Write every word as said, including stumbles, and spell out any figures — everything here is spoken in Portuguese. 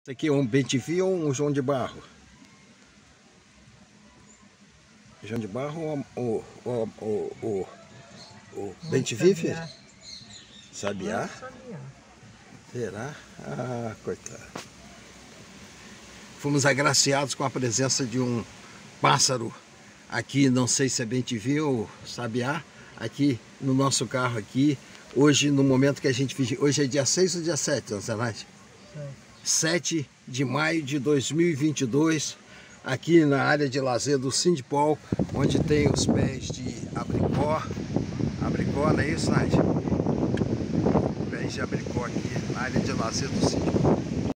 Esse aqui é um bem-te-vi ou um João de Barro? João de Barro ou o, o, o, o bem-te-vi, filho? Sabiá? Sabiá. Será? Ah, coitado. Fomos agraciados com a presença de um pássaro aqui, não sei se é bem-te-vi ou sabiá, aqui no nosso carro aqui. Hoje, no momento que a gente... Hoje é dia seis ou dia sete, não sei mais? sete de maio de dois mil e vinte e dois, aqui na área de lazer do Sindipol, onde tem os pés de abricó. Abricó, não é isso, Nádia? Pés de abricó aqui na área de lazer do Sindipol.